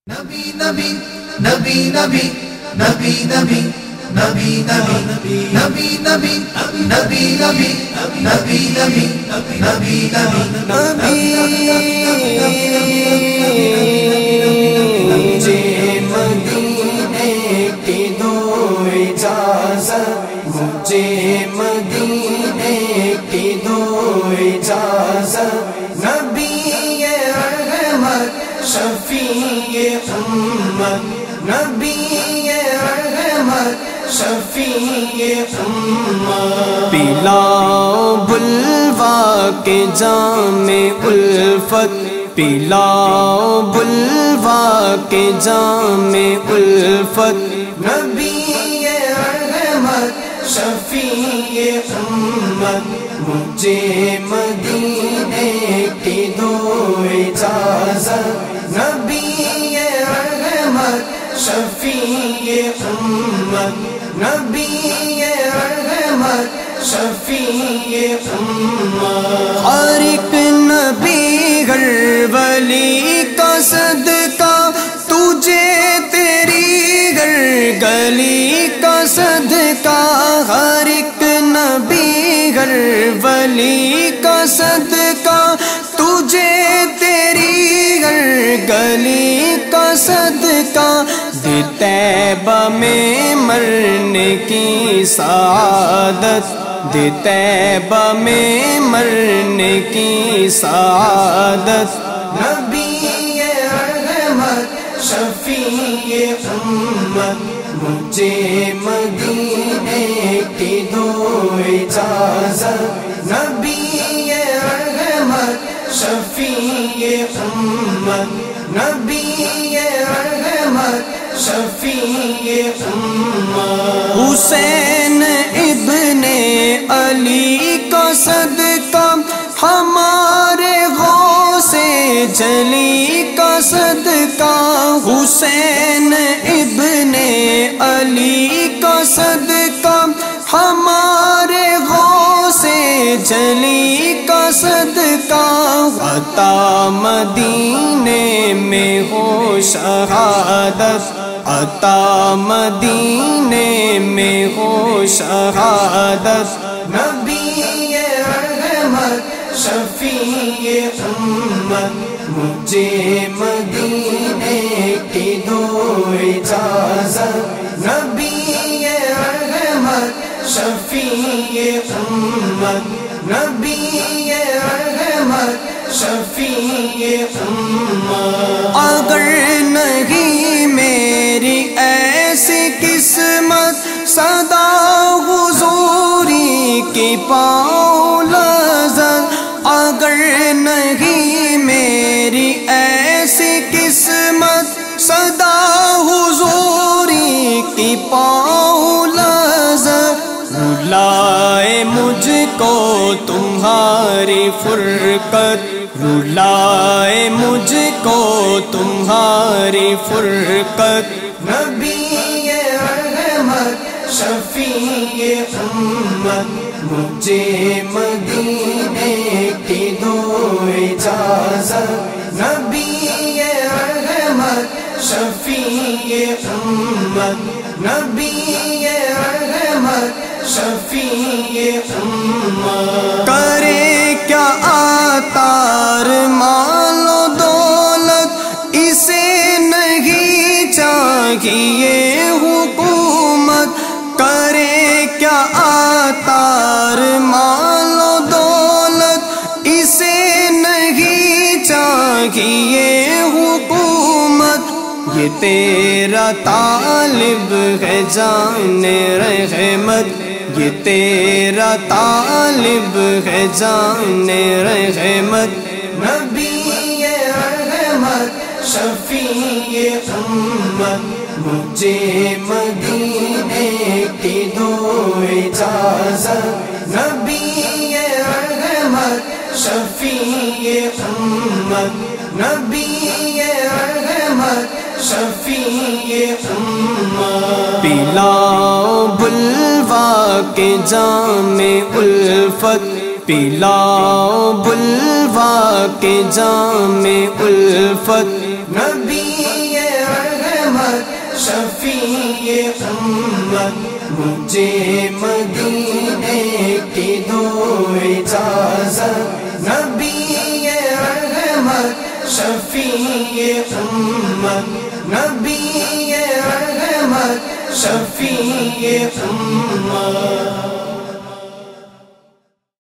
نبی نبی نبی نبی نبی نبی نبی نبی نبی نبی نبی نبی نبی نبی نبی مجھے مدینے کی دو اجازت، مجھے مدینے کی دو اجازت، نبی رحمت شفیع امت، نبی رحمت شفیع امت، پلاؤ بلوا کے جام الفت، پلاؤ بلوا کے جام الفت، نبی رحمت شفیع امت، مجھے مدینے کی دو اجازت، نبی رحمت شفیع امت، نبی رحمت شفیع امت، ہر ایک نبی ہر ولی کا صدقہ تجھے، تیری ہر گلی کا صدقہ، ہر ایک نبی ہر ولی کا صدقہ تجھے، تیری ہر گلی کا صدقہ، دے طیبہ میں مرنے کی سعادت، دے طیبہ میں مرنے کی سعادت، نبی رحمت شفیع امت، مجھے مدینے کی دو اجازت، نبی رحمت شفیع امت، نبی رحمت شفیع امت، حسین ابن علی کا صدقہ، ہمارے غوث جلی کا صدقہ، حسین ابن علی کا صدقہ، ہمارے غوث جلی کا صدقہ، عطا مدینے میں ہو شہادت، عطا مدینے میں ہو شہادت، نبی رحمت شفیع امت، مجھے مدینے کی دو اجازت، نبی رحمت شفیع امت، نبی رحمت شفیع امت، اگر نہیں میری ایسی قسمت صدا حضوری کی پاؤں لذت، اگر نہیں میری ایسی قسمت صدا حضوری کی پاؤں لذت، رلائے مجھ کو تمہاری فرقت، رلائے مجھ کو تمہاری فرقت، نبی رحمت شفیع امت، مجھے مدینے کی دو اجازت، نبی رحمت شفیع امت، نبی رحمت شفیع امت، کرے کیا عطار مال و دولت، اسے نہیں چاہیے حکومت، کرے کیا عطار مال و دولت، اسے نہیں چاہیے حکومت، یہ تیرا طالب ہے جان رحمت، یہ تیرا طالب ہے جان رحمت، نبی رحمت شفیع امت، مجھے مدینے کی دو اجازت، نبی رحمت شفیع امت، نبی رحمت شفیع امت، پلاؤ بلوا کے جام الفت، پلاؤ بلوا کے جام الفت، نبی شفیع امت مجھے مدینے کی دو اجازت نبی رحمت شفیع امت نبی رحمت شفیع امت